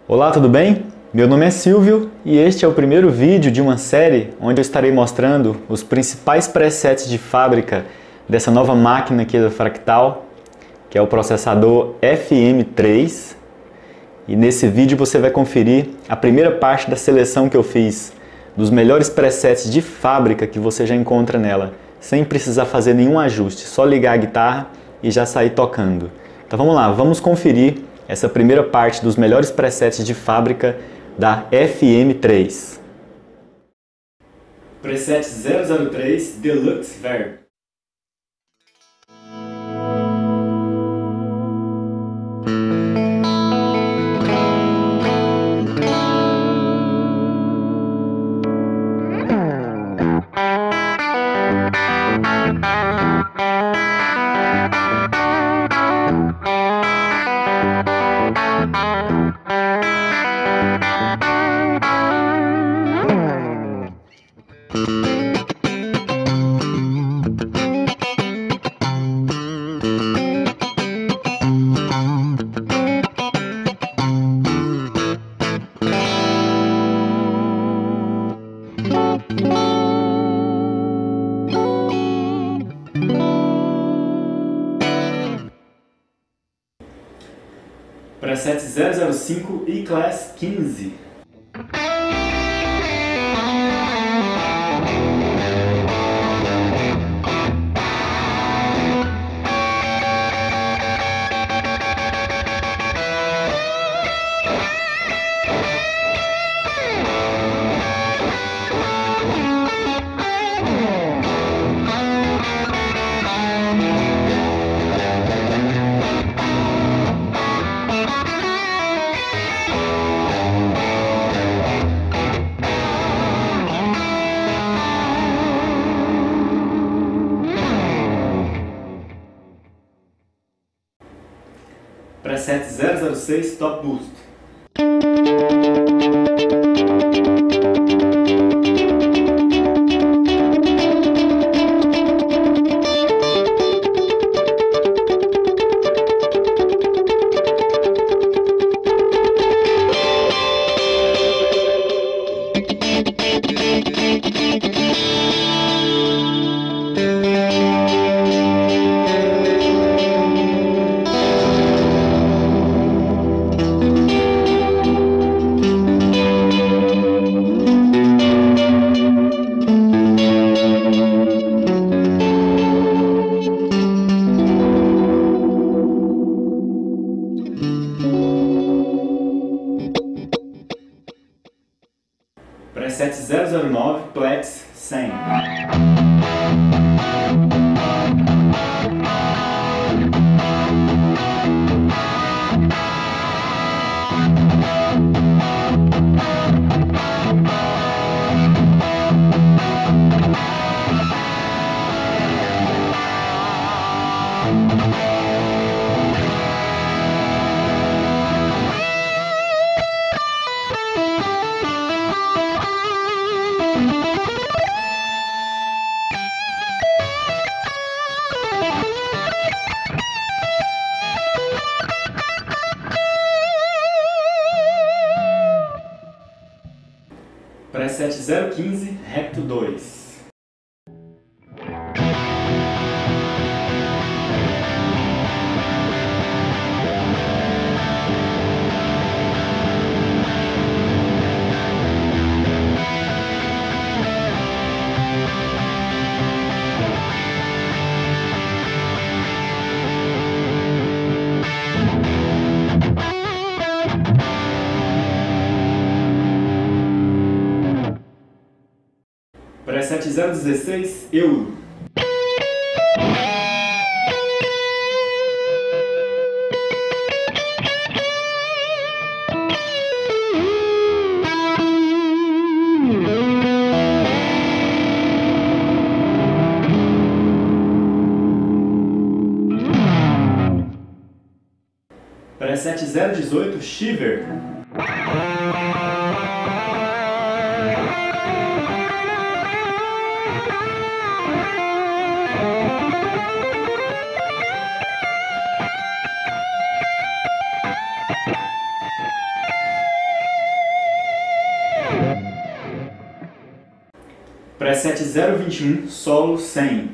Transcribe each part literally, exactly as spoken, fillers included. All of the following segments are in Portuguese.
Olá, tudo bem? Meu nome é Silvio e este é o primeiro vídeo de uma série onde eu estarei mostrando os principais presets de fábrica dessa nova máquina aqui da Fractal, que é o processador F M três. E nesse vídeo você vai conferir a primeira parte da seleção que eu fiz dos melhores presets de fábrica que você já encontra nela, sem precisar fazer nenhum ajuste, só ligar a guitarra e já sair tocando. Então vamos lá, vamos conferir essa primeira parte dos melhores presets de fábrica da F M três. Preset zero zero três Deluxe Verb. Preset zero zero cinco E-Class quinze. Preset zero zero seis Top Boost. Preset zero zero nove Plex cem. Preset zero quinze Recto dois. Preset zero dezesseis Euro. Preset zero dezoito Shiver. Preset zero vinte e um solo cem.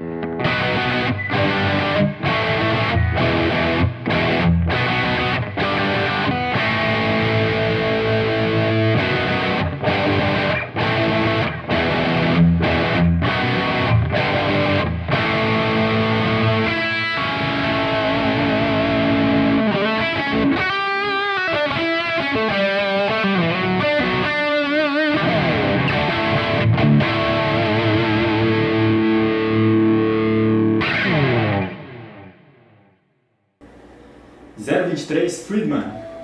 zero vinte e três Friedman.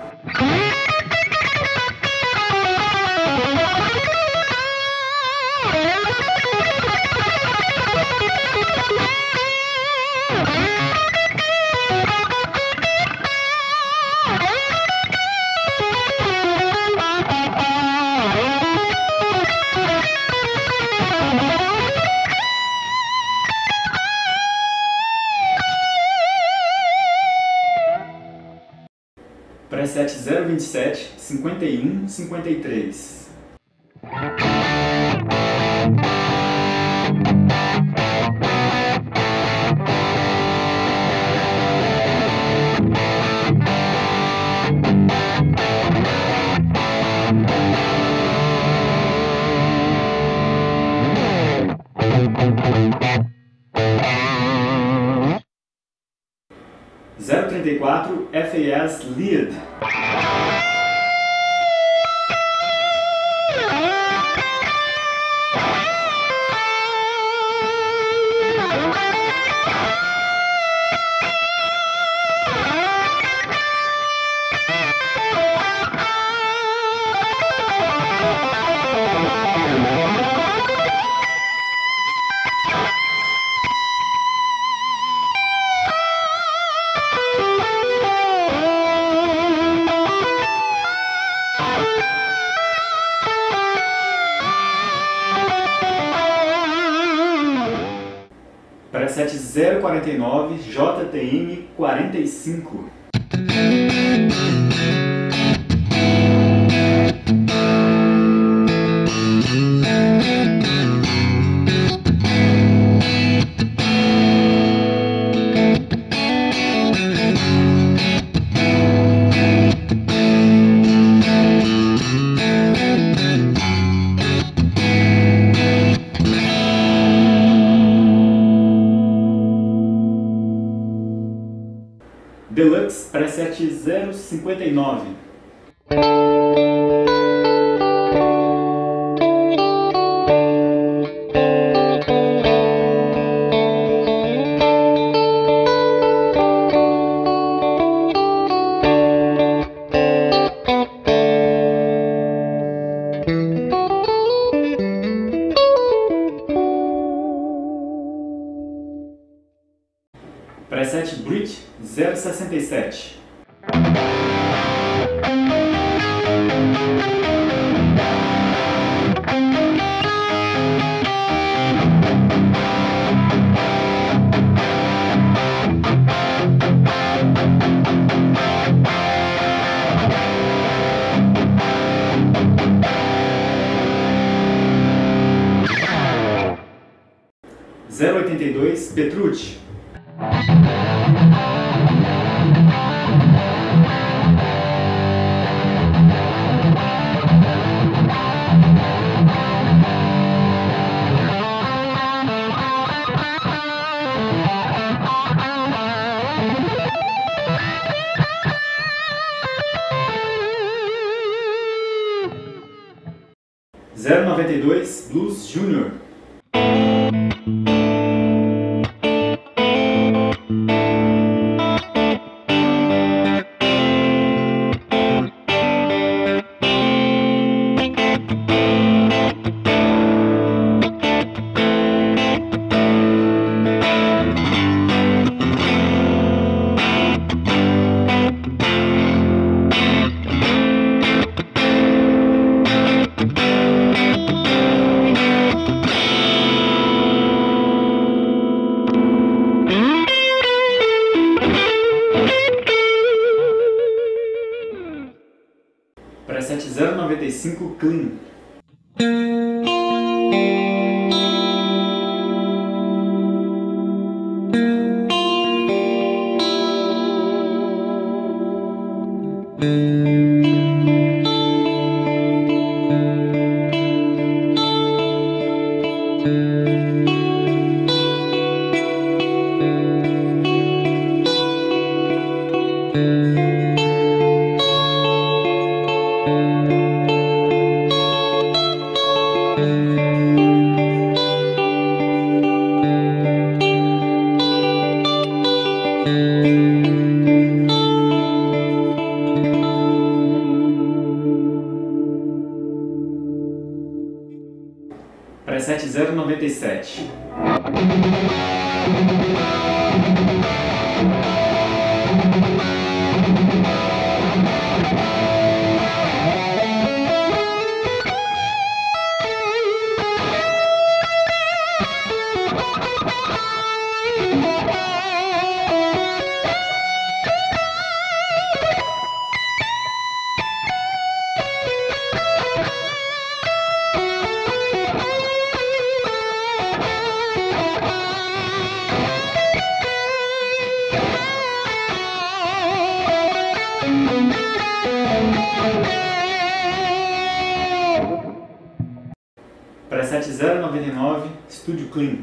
Preset zero vinte e sete, cinquenta e um, cinquenta e três. zero trinta e quatro F A S Lead. Preset zero quarenta e nove J T M quarenta e cinco. Deluxe Preset zero cinquenta e nove. Preset Bridge zero sessenta e sete. zero oitenta e dois Petrucci. zero noventa e dois Blues Junior. Preset zero noventa e cinco Clean. Preset zero noventa e sete. Preset zero noventa e nove, Studio Clean.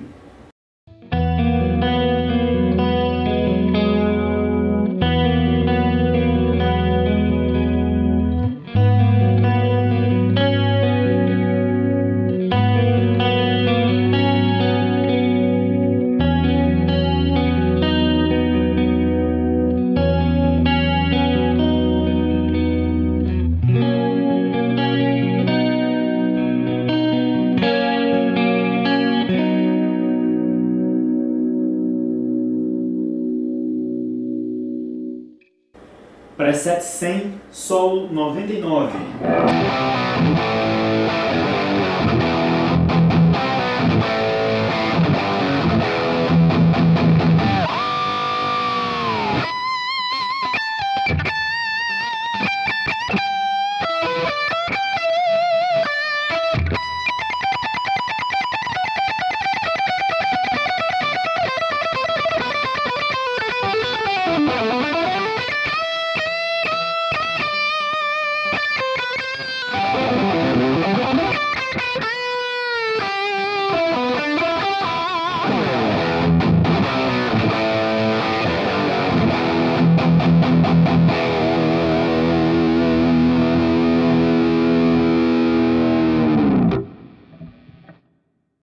Preset cem, Solo noventa e nove.